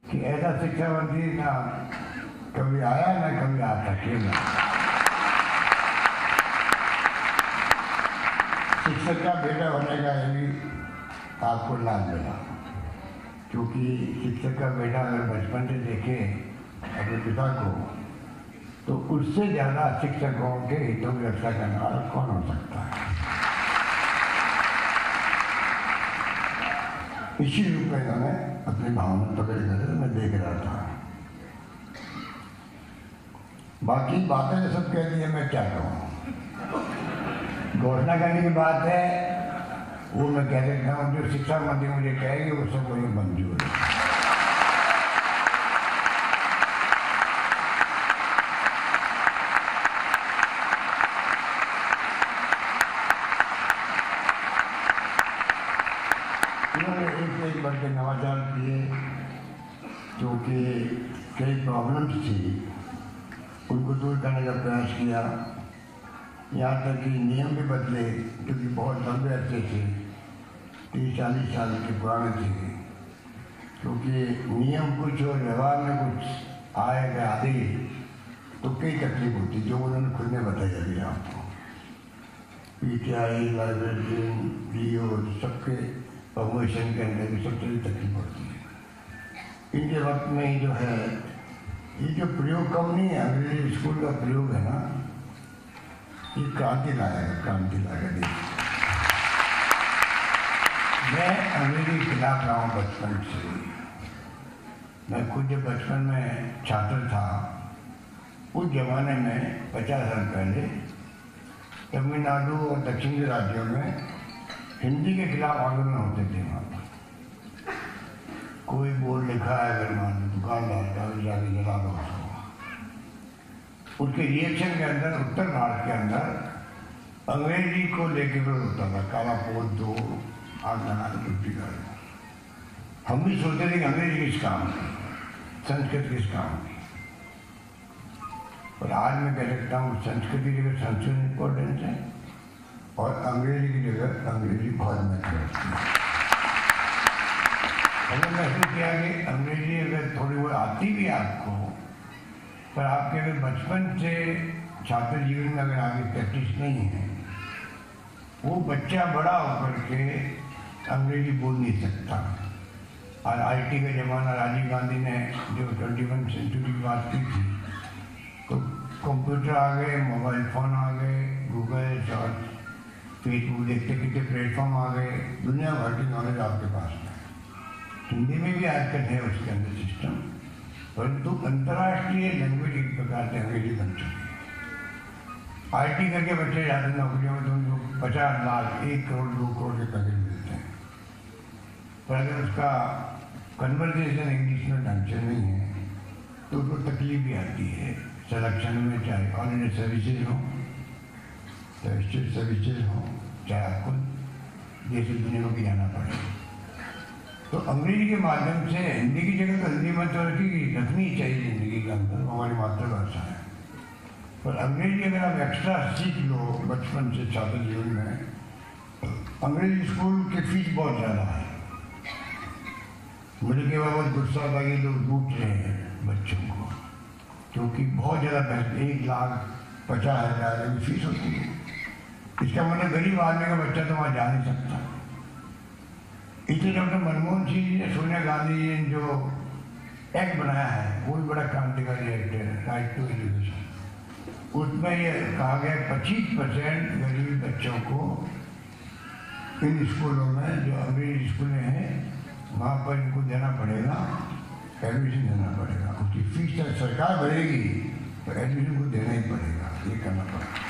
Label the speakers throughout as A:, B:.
A: कि ऐसा शिक्षा मंत्री ना कभी आया ना कभी आ सकेगा। शिक्षक का बेटा होने का भी आपको लाभ मिला, क्योंकि शिक्षक का बेटा अगर बचपन से देखे अपने पिता को तो उससे ज़्यादा शिक्षकों के हितों की रक्षा करने वाला कौन हो सकता है। इसी रूप में मैंने अपनी भावना पकड़ कर मैं देख रहा था। बाकी बातें तो सब कह दी है, मैं क्या कहूँ। घोषणा करने की बात है वो मैं कह सकता हूँ, जो शिक्षा मंत्री मुझे कहेगी वो सब मुझे मंजूर है। उन्होंने एक बढ़ के नवाचार किए, क्योंकि कई प्रॉब्लम्स थी उनको दूर करने का प्रयास किया। यहाँ तक कि नियम भी बदले, क्योंकि बहुत लंबे अरसे थे, 30-40 साल के पुराने थे, क्योंकि नियम कुछ और व्यवहार में कुछ आएगा आदेश तो कई तकलीफ होती, जो उन्होंने खुद ने बताई अभी आपको। PTI, लाइब्रेरियन, PO सबके प्रमोशन के अंदर भी सबसे तकलीफ होती है। इनके वक्त में ही जो है ये जो प्रयोग कम नहीं है, अंग्रेजी स्कूल का प्रयोग है ना, ये क्रांति लाएगा, क्रांति लाएगा देश। मैं अंग्रेजी के खिलाफ रहा हूँ बचपन से। मैं खुद जब बचपन में छात्र था, उस जमाने में 50 साल पहले तमिलनाडु और दक्षिणी राज्यों में हिंदी के खिलाफ आंदोलन होते थे। वहाँ पर कोई बोर्ड लिखा है अगर मान लो दुकानदार का, जाके जला दो उसको। उसके रिएक्शन के अंदर उत्तर भारत के अंदर अंग्रेजी को लेकर विरोध होता था, काला पोत दो, आग लगा दो, कुछ भी कर दो। हम भी सोचते थे कि अंग्रेजी किस काम की, संस्कृत किस काम की। और आज मैं कह सकता हूँ संस्कृत की जगह संस्कृत इम्पोर्टेंस है और अंग्रेजी की जगह अंग्रेजी बहुत महत्व रखती है। हमने महसूस किया कि अंग्रेजी अगर थोड़ी बहुत आती भी आपको, पर आपके अगर बचपन से छात्र जीवन में अगर आपकी प्रैक्टिस नहीं है, वो बच्चा बड़ा होकर के अंग्रेजी बोल नहीं सकता। और IT का ज़माना, राजीव गांधी ने जो 21वीं सेंचुरी की बात की थी, तो कंप्यूटर आ गए, मोबाइल फ़ोन आ गए, गूगल सर्च, फेसबुक देखते कितने प्लेटफॉर्म आ गए, दुनिया भर की नॉलेज आपके पास है। हिंदी में भी आजकल है उसके अंदर सिस्टम, परंतु अंतर्राष्ट्रीय लैंग्वेज एक प्रकार से अंग्रेजी बन चुकी है। IT करके बच्चे जाते नौकरियों में तो उनको 50 लाख, 1 करोड़, 2 करोड़ के पैकेज मिलते हैं, पर अगर उसका कन्वर्सेशन इंग्लिश में ढंग से नहीं है तो उसको तकलीफ भी आती है सिलेक्शन में, चाहे ऑल इंडिया सर्विसेज हो, चाहे स्टेट सर्विसेज हो, चाहे आपको देश दुनिया में जाना पड़े। तो अंग्रेजी के माध्यम से हिंदी की जगह तो हिंदी में तो रखनी चाहिए जिंदगी के अंदर, हमारी मातृभाषा है। पर अंग्रेजी अगर आप एक्स्ट्रा सीख लो बचपन से छात्र जीवन में, अंग्रेजी स्कूल की फीस बहुत ज़्यादा है। मुझे के बाबत गुस्सा था कि लोग लूट रहे हैं बच्चों को, क्योंकि बहुत ज़्यादा पैसे, 1,50,000 की फीस होती है। इसका मतलब गरीब आदमी का बच्चा तो वहाँ जा नहीं सकता। इसलिए डॉक्टर मनमोहन सिंह जी ने, सोनिया गांधी जी ने जो एक्ट बनाया है, वो भी बड़ा क्रांतिकारी एक्ट है, राइट टू एजुकेशन। उसमें ये कहा गया 25% गरीब बच्चों को इन स्कूलों में, जो अंग्रेजी स्कूलें हैं, वहाँ पर इनको देना पड़ेगा, एडमिशन देना पड़ेगा। उसकी फीस सरकार भरेगी, तो एडमिशन को देना ही पड़ेगा, ये करना पड़ेगा।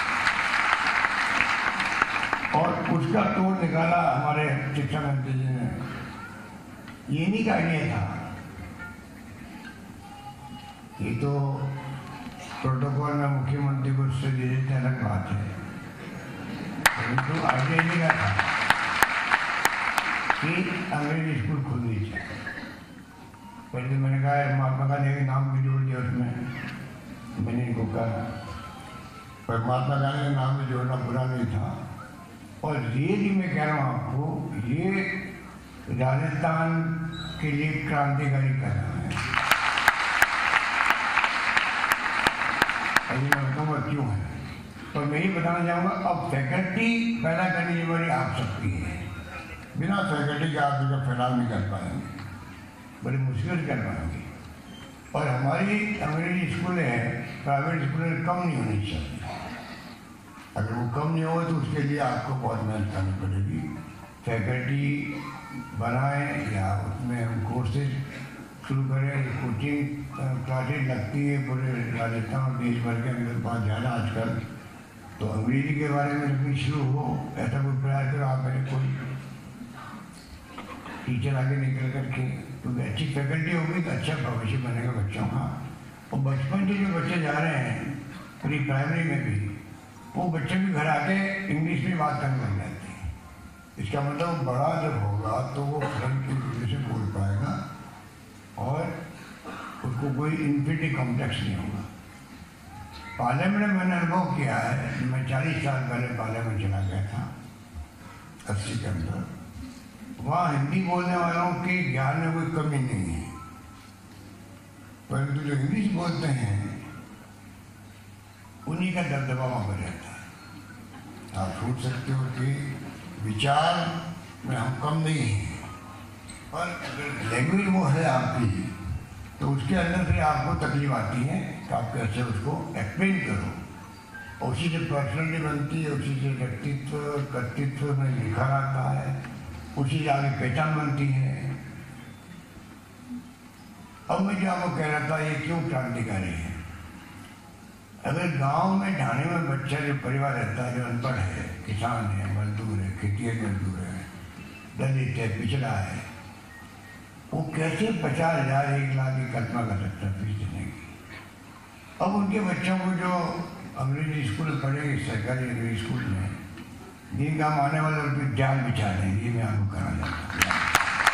A: और उसका तोड़ निकाला हमारे शिक्षा मंत्री जी ने। ये नहीं का आइडिया था, ये तो प्रोटोकॉल में मुख्यमंत्री को उससे दे देते अलग बात है, परंतु आइडिया नहीं का था कि अंग्रेजी स्कूल खोलनी चाहिए। पहले मैंने कहा महात्मा गांधी के नाम भी जोड़ दिया उसमें, मैंने इनको कहा, पर महात्मा गांधी का नाम भी जोड़ना बुरा नहीं था। और रियली मैं कह रहा हूँ आपको, ये राजस्थान के लिए क्रांतिकारी कदम है। अभी मैं बताऊँगा क्यों है, तो मैं ये बताना चाहूँगा, अब फैकल्टी पैदा करने की जिम्मेदारी आप सबकी है। बिना फैकल्टी के आप इसका फैलाव नहीं कर पाएंगे, बड़ी मुश्किल से कर पाएंगे। और हमारी अंग्रेजी स्कूल है, प्राइवेट स्कूलें कम नहीं होनी चाहिए। अगर वो कम नहीं हो तो उसके लिए आपको बहुत मेहनत करनी पड़ेगी। फैकल्टी बनाएं या उसमें हम कोर्सेज शुरू करें। कोचिंग क्लासेज लगती है पूरे राजस्थान और देश भर के अंदर बहुत ज़्यादा आजकल, तो अंग्रेजी के बारे में जब शुरू हो ऐसा कोई प्रयास करो। आप मेरे कोई टीचर आगे निकल करके, क्योंकि अच्छी फैकल्टी होगी तो अच्छा भविष्य बनेगा बच्चों का। और बचपन से जो बच्चे जा रहे हैं प्री प्राइमरी में भी, वो बच्चे भी घर आके इंग्लिश में बात करने लग जाते हैं। इसका मतलब बड़ा जब होगा तो वो फ्रेंच की वजह से बोल पाएगा और उसको कोई इन्फिनिटी कॉम्प्लेक्स नहीं होगा। पार्लियामेंट में मैंने अनुभव किया है, मैं 40 साल पहले पार्लियामेंट चला गया था 80 के अंदर। वहाँ हिंदी बोलने वालों के ज्ञान में कोई कमी नहीं है, परंतु जो इंग्लिश बोलते हैं उन्हीं का दबदबा वहाँ पर रहता है। आप सोच सकते हो कि विचार में हम कम नहीं हैं, और अगर लैंग्वेज वो है आपकी तो उसके अंदर से आपको तकलीफ आती है कि आप कैसे उसको एक्सप्लेन करो। उसी से पर्सनलिटी बनती है, उसी से व्यक्तित्व कर्तृत्व में निखर आता है, उसी से आगे पहचान बनती है। अब मैं जो आपको कह रहा था, ये क्यों क्रांतिकारी है। अगर गांव में ढाणे में बच्चा जो परिवार रहता है, जो अनपढ़ है, किसान है, मजदूर है, खेती मजदूर है, दलित है, पिछड़ा है, वो कैसे 50,000 1 लाख की कल्पना कर सकता है फीस देने की। अब उनके बच्चों को जो अंग्रेजी स्कूल पढ़ेंगे, सरकारी अंग्रेजी स्कूल में, दिन काम आने वाले उनके जाल बिछा देंगे। ये मैं आपको कहना चाहता हूँ।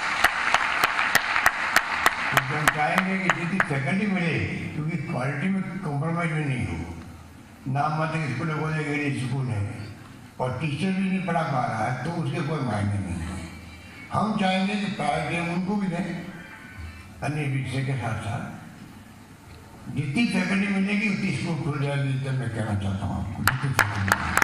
A: तो हम चाहेंगे कि जितनी फैकल्टी मिले, क्योंकि क्वालिटी में कॉम्प्रोमाइज भी नहीं हो। नाम मत स्कूल बोले अंग्रेजी स्कूल है और टीचर भी नहीं पढ़ा पा रहा है, तो उसके कोई मायने नहीं है। हम चाहेंगे कि प्रायोरिटी उनको भी दें, अन्य विषय के साथ साथ जितनी फैकल्टी मिलेगी उतनी स्कूल खुल जाएगी। जब मैं कहना चाहता हूँ आपको, जितनी फैकल्टी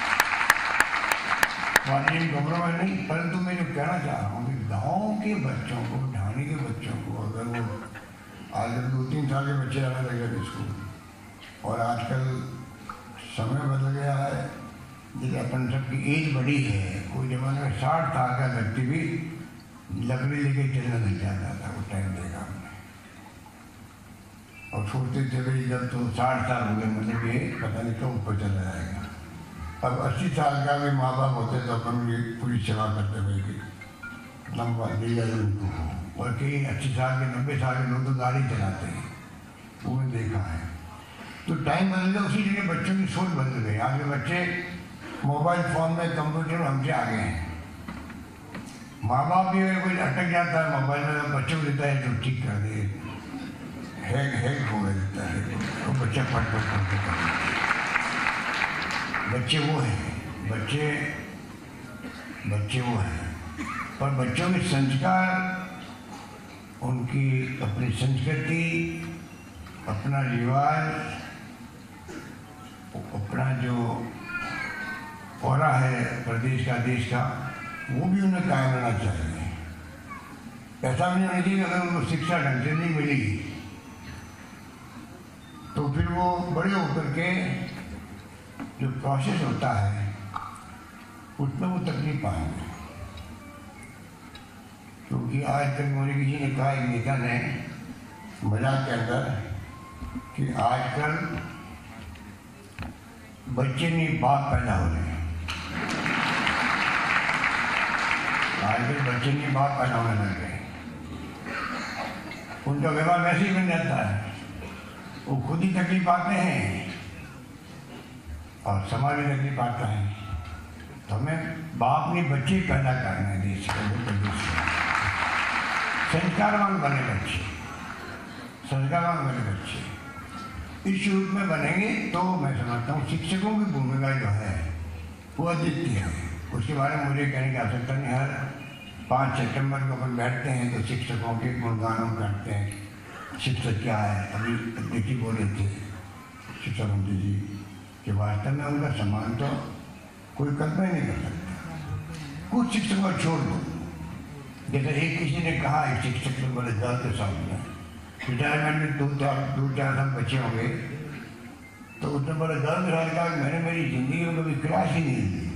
A: कॉम्प्रोमाइज नहीं, परंतु मैं जो कहना चाह रहा हूँ कि गाँव के बच्चों को, ढाणी के बच्चों को, अगर वो आज 2-3 साल के बच्चे आने लगे स्कूल, और आजकल समय बदल गया है, जैसे अपन सबकी एज बड़ी है। कोई जमाने में 60 साल का व्यक्ति भी लकड़ी लेके चलने लग जाता था, वो टाइम देखा हमने, और सोचते थे भाई जब तो 60 साल हो गए, मतलब ये पता नहीं कब ऊपर चला जाएगा। अब 80 साल का भी माँ बाप होते तो अपन भी पूरी सेवा करते हुए कि लंबा दिया उनको। और कई 80 साल के 90 साल के लोग तो गाड़ी चलाते हैं, वो भी देखा है। तो टाइम बदल गया, उसी जगह बच्चों की सोच बदल गई। आज के बच्चे मोबाइल फोन में, कंप्यूटर में हमसे आगे हैं। माँ बाप भी अगर कोई अटक जाता है मोबाइल में, बच्चों को देता है तो ठीक कर दे, हैक हो देता है, तो बच्चा फट करते। बच्चे वो हैं, बच्चे वो हैं, पर बच्चों के संस्कार, उनकी अपनी संस्कृति, अपना रिवाज, अपना जो औरा है प्रदेश का, देश का, वो भी उन्हें कायम रहना चाहिए। ऐसा भी नहीं होना चाहिए अगर उनको शिक्षा ढंग से नहीं मिली तो फिर वो बड़े होकर के जो प्रोसेस होता है उसमें वो तकलीफ पाएंगे। क्योंकि आज तक मुझे किसी ने कहा, एक नेता ने मजाक के अंदर, कि आजकल बच्चे नहीं बाप पैदा हो रहे हैं। आजकल बच्चे नहीं बाप पैदा होने लग गए। उनका व्यवहार वैसे ही बन जाता है, वो खुद ही तकलीफ पाते हैं और समाज में तकलीफ पाता है। तो हमें बाप ने बच्चे पैदा करना है देश के, संस्कारवान बने बच्चे, संस्कारवान बने बच्चे इस रूप में बनेंगे तो मैं समझता हूँ शिक्षकों की भूमिका जो है वो अद्वितीय है। उसके बारे में मुझे कहने की आवश्यकता नहीं। हर 5 सितंबर को अपन बैठते हैं तो शिक्षकों के गुणगान करते हैं, शिक्षक क्या है। अभी अध्यक्ष बोले थे शिक्षा मंत्री जी कि वास्तव में उनका सम्मान तो कोई कल्पना नहीं कर सकता। कुछ शिक्षकों को छोड़ दो, जैसे एक किसी ने कहा एक शिक्षक से बड़े दर्द के साथ में रिटायरमेंट में 2-4 साल बचे होंगे, तो उसने बड़े दर्द के साथ कहा मैंने मेरी जिंदगी में कभी क्लास ही नहीं दी।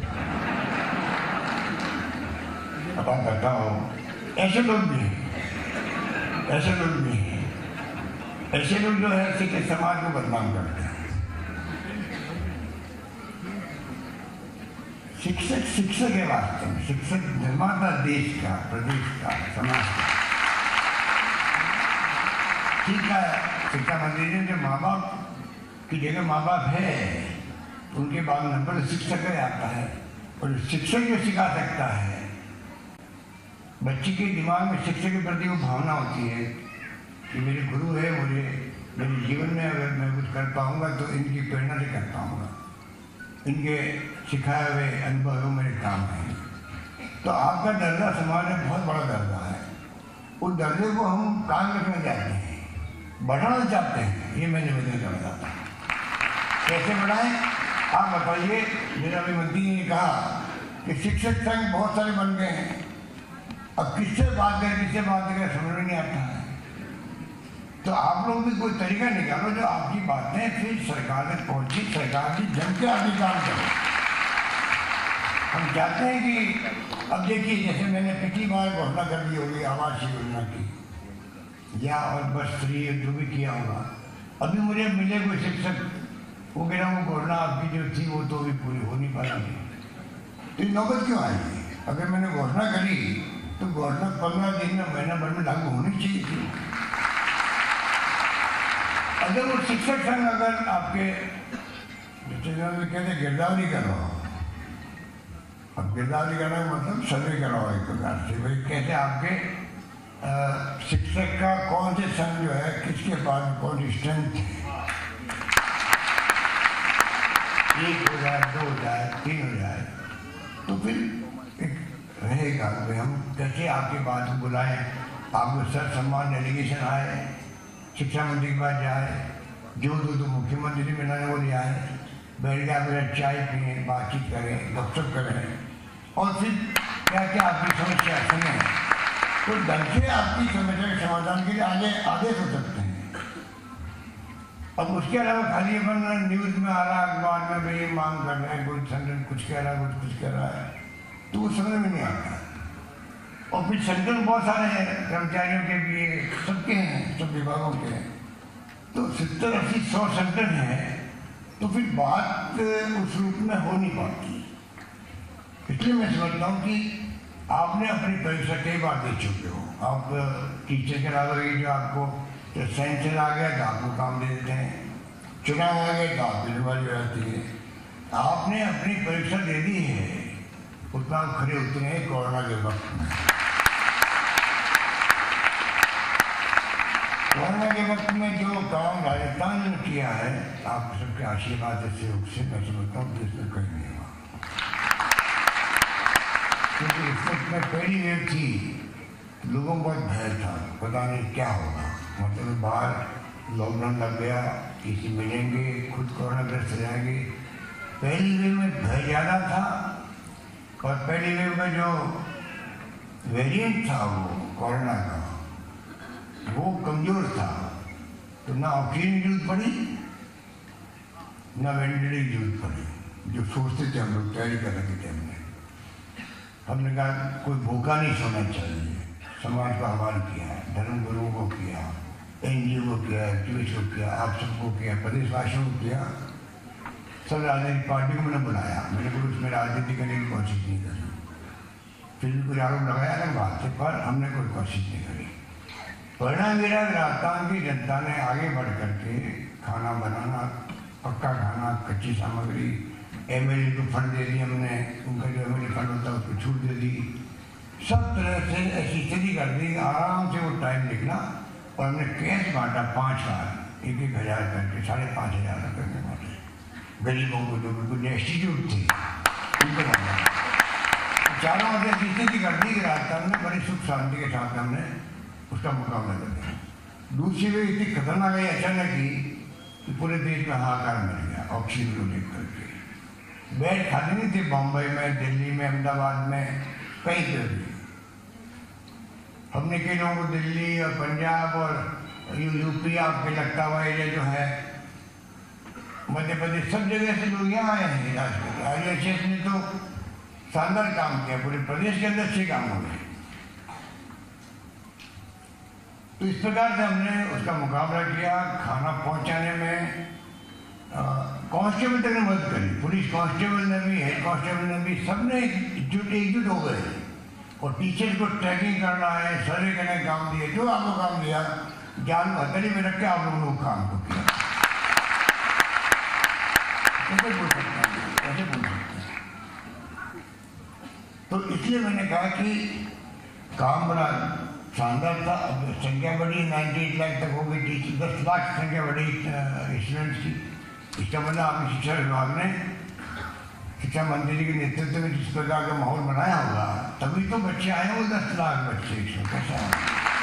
A: पता करता हो ऐसे लोग भी हैं, ऐसे लोग भी हैं, ऐसे लोग जो है शिक्षक समाज को बदनाम करते हैं। शिक्षक शिक्षक है वास्तव में, शिक्षक निर्माता देश का, प्रदेश का, समाज का। ठीक है, शिक्षा मंत्री जी जो माँ बाप की जगह माँ बाप है, उनके बाद नंबर शिक्षक ही आता है। और शिक्षक जो सिखा सकता है, बच्चे के दिमाग में शिक्षक के प्रति वो भावना होती है कि मेरे गुरु है, मुझे मेरे जीवन में अगर मैं कुछ कर पाऊंगा तो इनकी प्रेरणा से कर पाऊंगा, इनके सिखाए हुए अनुभव मेरे काम है। तो आपका दर्जा समाज में बहुत बड़ा दर्जा है, उस दर्जे को हम काम रखना चाहते हैं, बढ़ाना चाहते हैं। ये मैं निवेदन करना चाहता हूँ। कैसे बढ़ाएं आप बताइए। मेरा अभी मंत्री ने कहा कि शिक्षक संघ बहुत सारे बन गए हैं, अब किससे बात करें समझ में नहीं आता है। तो आप लोग भी कोई तरीका निकालो जो आपकी बातें फिर सरकार तक पहुंची, सरकार की जन के आगे काम करे। हम चाहते हैं कि अब देखिए जैसे मैंने पिछली बार घोषणा कर दी होगी आवास योजना की, या और बस फ्री जो भी किया होगा, अभी मुझे मिले कोई शिक्षक, वो कह रहा वो घोषणा आपकी जो थी वो तो अभी पूरी हो नहीं पाएगी। तो ये नौबत क्यों आएगी? अगर मैंने घोषणा करी तो घोषणा 15 दिन में, महीना भर में लागू होनी चाहिए थी। अगर वो शिक्षक संघ अगर आपके कहते गिरदावरी करो, अब गिरदावरी करना मतलब सर्वे करो एक प्रकार से, भाई कैसे आपके शिक्षक का कौन से संघ जो है किसके पास कौन सी स्ट्रेंथ है, 1 हो जाए, 2 हो जाए, 3 हो जाए, तो फिर एक रहेगा भाई हम कैसे आपकी बात को बुलाएं, आपको सर सम्मान डेलीगेशन आए, शिक्षा मंत्री के पास जाए, जो मुख्यमंत्री से मिलाने वो ले आए, बैठ के आप चाय पिए, बातचीत करें, गपशप करें, और फिर क्या क्या आपकी समस्या सुने, तो ढंग से आपकी समस्या के समाधान के लिए आदेश हो सकते हैं। अब उसके अलावा खाली अपन न्यूज़ में आ रहा, अखबार में भी ये मांग कर रहे हैं, कोई संगठन कुछ कह रहा है, कुछ कह रहा है, तो वो समझ में नहीं आता। और फिर संगठन बहुत सारे हैं, कर्मचारियों के भी, सबके हैं, सब विभागों के हैं, तो 70-80-100 संगठन है, तो फिर बात उस रूप में हो नहीं पाती। इसलिए मैं समझता हूँ कि आपने अपनी परीक्षा कई बार दे चुके हो। आप टीचर के अलावा जो आपको सेंटर आ गया तो आपको काम दे देते हैं, चुनाव आ गए तो आपकी जिम्मेदारी रहती है। आपने अपनी परीक्षा दे दी है, उतना आप खड़े उतरे हैं कोरोना के वक्त में। कोरोना के वक्त में जो काम राजस्थान ने किया है, आप सबके आशीर्वाद से सहयोग से मैं समझता हूँ देश में कहीं नहीं हुआ, क्योंकि इस वक्त में पहली वेव थी, लोगों को बहुत भय था, पता नहीं क्या होगा, मतलब बाहर लॉकडाउन लग गया, किसी मिलेंगे, खुद कोरोना ग्रस्त हो जाएंगे। पहली वेव में भय ज़्यादा था, और पहली वेव में जो वेरिएंट था वो कोरोना का, वो कमज़ोर था, तो ना ऑक्सीजन की जरूरत पड़ी, ना वेंटिलेटर की जरूरत पड़ी, जो सोचते थे हम लोग तैयारी कर रहे थे। हमने कहा कोई भूखा नहीं सोना चाहिए, समाज का आह्वान किया, धर्म गुरुओं को किया, NGO को किया, एक्टिविस्ट को किया, आप सबको किया, प्रदेशवासियों को किया, सब राजनीतिक पार्टियों को मैंने बुलाया। मैंने कोई उसमें राजनीति करने की कोशिश नहीं करी, फिर भी कुछ आरोप लगाया ना बात से, पर हमने कोई कोशिश नहीं करी। परिणाम मेरा राजस्थान की जनता ने आगे बढ़ करके खाना बनाना, पक्का खाना, कच्ची सामग्री, MLA को फंड दे दी हमने, उनका जो MLA फंड होता है उसको छूट दे दी, सब तरह से ऐसी स्थिति कर दी, आराम से वो टाइम निकला। और हमने कैश बांटा 5 बार, 1-1 हज़ार करके, 5,500 रुपये में बांटे गरीबों को, जो बिल्कुल डेस्टिट्यूट थे उनको बांटा। चारों ओर से स्थिति कर दी कि राजस्थान में बड़ी सुख शांति के साथ हमने उसका मुकाबला कर दिया। दूसरी वे इतनी खतरनाक है अचानक ही कि पूरे देश में हाहाकार मच गया ऑक्सीजन को लेकर के। बेड खाली नहीं थे बॉम्बे में, दिल्ली में, अहमदाबाद में, कहीं पर भी। हमने कई लोगों को दिल्ली और पंजाब और यूपी आपके लगता हुआ एरिया जो है, मध्य प्रदेश, सब जगह से लोग यहाँ आए हैं इलाज के लिए। ISS ने तो शानदार काम किया, पूरे प्रदेश के अंदर अच्छे काम हो गए। तो इस प्रकार से हमने उसका मुकाबला किया। खाना पहुंचाने में कांस्टेबल तक ने मदद करी, पुलिस कांस्टेबल ने भी, हेड कांस्टेबल ने भी, सबने एकजुट हो गए और टीचर को ट्रैकिंग करना है, सर्वे करने का काम दिए। जो आपको काम दिया जान हथेली में रख के आप लोगों ने काम को किया। कैसे बोल सकते हैं, कैसे बोल सकते हैं? तो इसलिए मैंने कहा कि काम बड़ा शानदार था। अब संख्या बढ़ी, 98 लाख तक हो गई टीचर, 10 लाख संख्या बढ़ी स्टूडेंट्स की। इसका मतलब आपकी शिक्षा विभाग ने शिक्षा मंत्री जी के नेतृत्व में जिस प्रकार का माहौल बनाया होगा, तभी तो बच्चे आए वो 10 लाख बच्चे। इसमें कैसा है?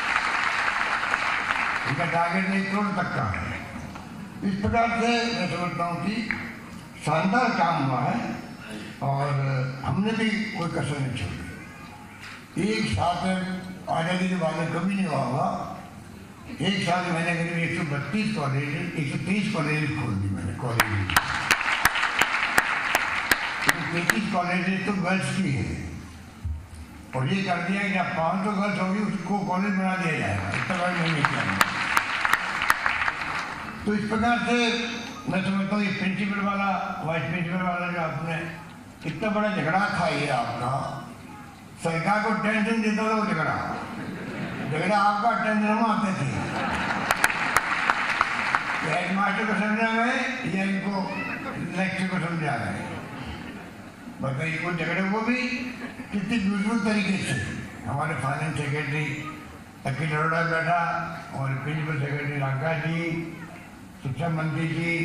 A: इनका टारगेट 1 करोड़ तक का है। इस प्रकार से मैं समझता हूँ कि शानदार काम हुआ है और हमने भी कोई कसर नहीं छोड़ी। एक साथ आज़ादी के बाद में कभी नहीं हुआ होगा। एक साल में मैंने करीब 132 कॉलेज, 123 कॉलेज खोल दी मैंने। कॉलेज 33 कॉलेज तो गर्ल्स की है और ये कर दिया कि जब 500 गर्ल्स होगी उसको कॉलेज बना दिया जाएगा। इतना बड़ा नहीं किया। तो इस प्रकार से मैं समझता हूँ ये प्रिंसिपल वाला, वाइस प्रिंसिपल वाला जो आपने इतना बड़ा झगड़ा था ये आपका, सरकार को टेंशन देता था वो झगड़ा आपका, टेंशन हम आते थे। हेडमास्टर को समझा गए या इनको लेक्चर को समझा गए, बताइए। वो झगड़े को भी कितनी ब्यूटीफुल तरीके से हमारे फाइनेंस सेक्रेटरी अखिल अरोड़ा बैठा और प्रिंसिपल सेक्रेटरी लंका जी, शिक्षा मंत्री जी,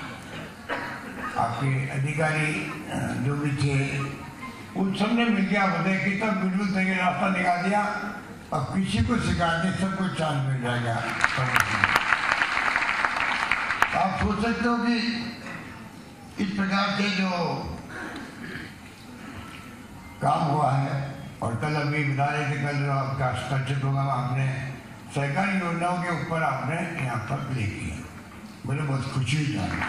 A: आपके अधिकारी जो भी थे, उन सब ने मिल गया बताया कितना ब्यूटीफुल तरीके रास्ता निकाल दिया। अब किसी को सिखाने सबको चांस मिल जाएगा। आप सोच सकते हो कि इस प्रकार से जो काम हुआ है। और कल अभी बता रहे थे, कल आपका स्ट्रक्चर प्रोग्राम आपने सरकारी योजनाओं के ऊपर आपने यहाँ पर प्ले किया, मुझे बहुत खुशी हुई जाना।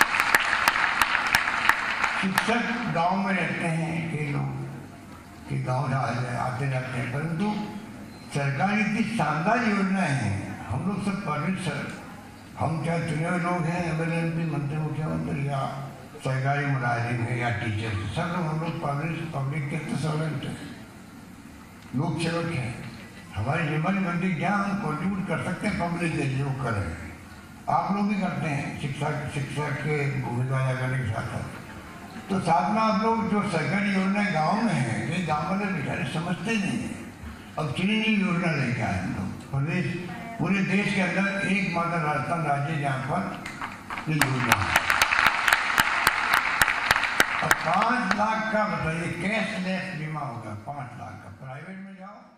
A: शिक्षक गांव में रहते हैं कई लोग कि गांव आते जाते हैं, परंतु सरकारी इतनी शानदार योजनाएं हैं। हम लोग सब पब्लिक सर, हम चाहे चुने हुए लोग हैं, MLA मंत्री, मुख्यमंत्री या सरकारी मुलाजिम है या टीचर, सब लोग हम लोग पब्लिक के सर्वेंट हैं, लोक सेवक हैं। हमारी जिम्मेदारी बनती है जहाँ हम कॉन्ट्रीब्यूट कर सकते हैं पब्लिक के लिए वो करें। आप लोग भी करते हैं शिक्षा के भूमिका अदा करने के साथ साथ। तो साथ में आप लोग जो सरकारी योजनाएं गाँव में है, ये गाँव वाले बेचारे समझते नहीं है। अब चीनी योजना लेके आए हम लोग पूरे देश के अंदर एकमात्र राजस्थान राज्य जहाँ पर ये योजना है। अब 5 लाख का बताइए कैशलेस बीमा होगा, 5 लाख का। प्राइवेट में जाओ